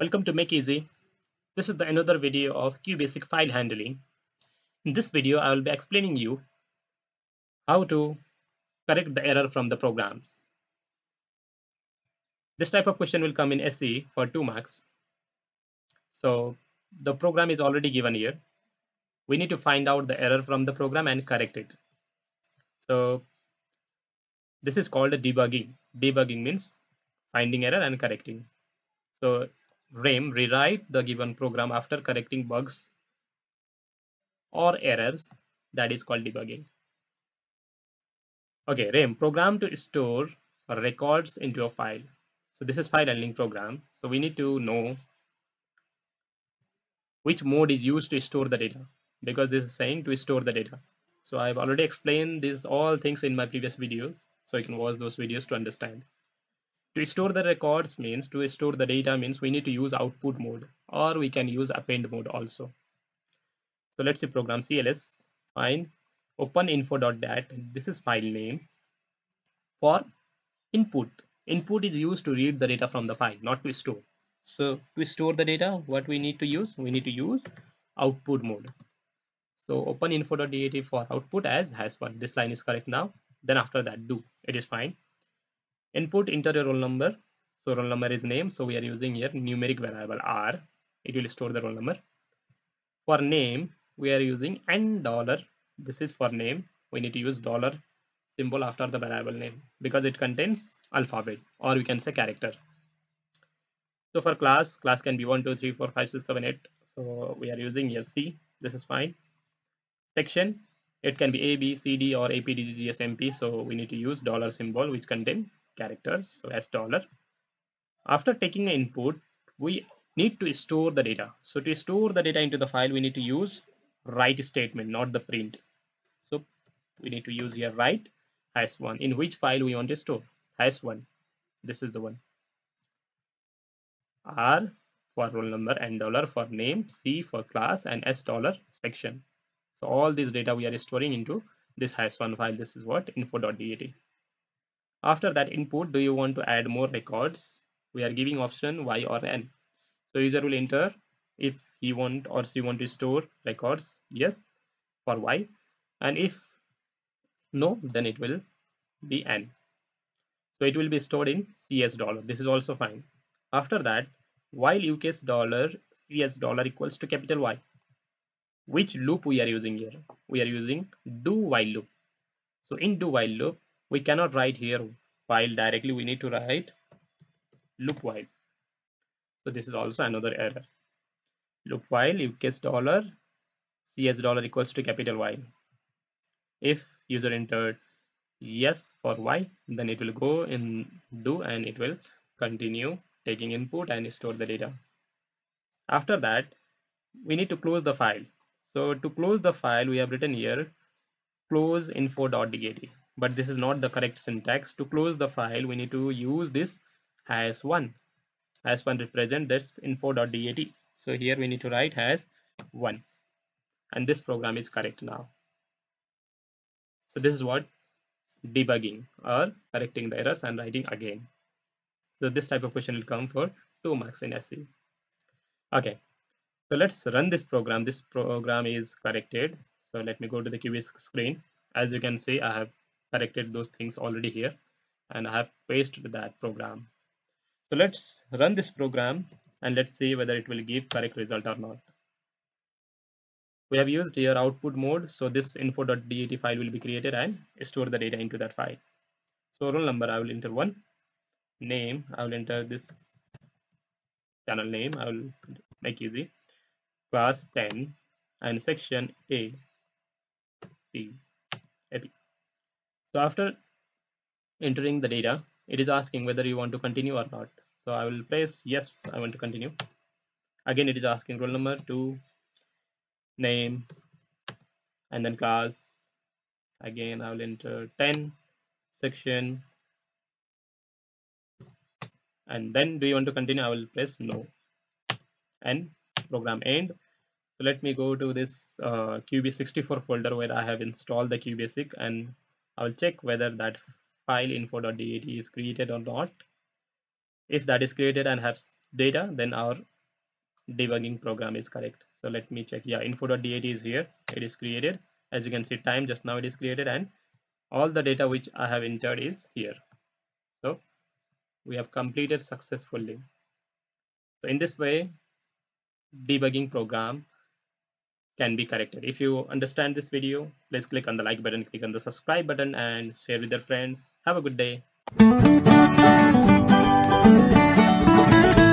Welcome to Make Easy. This is another video of QBasic file handling. In this video, I will be explaining you how to correct the error from the programs. This type of question will come in SE for 2 marks. So the program is already given here. We need to find out the error from the program and correct it. So this is called debugging. Debugging means finding error and correcting. So rewrite the given program after correcting bugs or errors. That is called debugging. Okay, program to store records into a file. So this is file handling program. So we need to know which mode is used to store the data, because this is saying to store the data. So I've already explained these all things in my previous videos. So you can watch those videos to understand. To store the records means to store the data means we need to use output mode, or we can use append mode also. So let's see program CLS, find open info.dat. This is file name. For input is used to read the data from the file, not to store. So to store the data, what we need to use output mode. So open info.dat for output as #1. This line is correct now. Then after that do, it is fine. Input, enter your roll number. So roll number is name, so we are using here numeric variable r. It will store the roll number. For name, we are using n dollar. This is for name. We need to use dollar symbol after the variable name because it contains alphabet, or we can say character. So for class can be 1, 2, 3, 4, 5, 6, 7, 8. So we are using here C. This is fine. Section, it can be A, B, C, D, or A, P, D, G, G, S, M, P. So we need to use dollar symbol which contain characters. So as dollar. After taking an input, we need to store the data. So to store the data into the file, we need to use write statement, not the print. So we need to use here write #1. In which file we want to store? #1. This is the one. R for roll number, N dollar for name, C for class, and S dollar section. So all this data we are storing into this #1 file. This is what info.dat. After that input, do you want to add more records? We are giving option Y or N. So user will enter if he want or she want to store records, yes for Y, and if no, then it will be N. So it will be stored in CS dollar. This is also fine. After that, while UCase dollar CS dollar equals to capital Y, which loop we are using here? We are using do while loop. So in do while loop, we cannot write here while directly. We need to write loop while. So this is also another error. Loop while UCase dollar CS dollar equals to capital Y. If user entered yes for Y, then it will go in do and it will continue taking input and store the data. After that, we need to close the file. So to close the file, we have written here close info.dat, but this is not the correct syntax. To close the file, we need to use this #1. #1 represent this info.dat. So here we need to write #1, and this program is correct now. So this is what debugging, or correcting the errors and writing again. So this type of question will come for 2 marks in SE. Okay, so let's run this program. This program is corrected. So let me go to the QBasic screen. As you can see, I have corrected those things already here, and I have pasted that program. So let's run this program and let's see whether it will give correct result or not. We have used here output mode. So this info.dat file will be created and store the data into that file. So roll number, I will enter 1. Name, I will enter this channel name. I will make easy. Class 10 and section A, P, AP. So after entering the data, it is asking whether you want to continue or not. So I will press yes, I want to continue. Again, it is asking roll number 2, name, and then class. Again, I will enter 10, section, and then do you want to continue? I will press no, and program end. So let me go to this QB64 folder where I have installed the QBasic, and I will check whether that file info.dat is created or not. If that is created and has data, then our debugging program is correct. So let me check. Yeah, info.dat is here. It is created. As you can see, time just now it is created, and all the data which I have entered is here. So we have completed successfully. So in this way, debugging program can be corrected. If you understand this video, please click on the like button, click on the subscribe button, and share with your friends. Have a good day.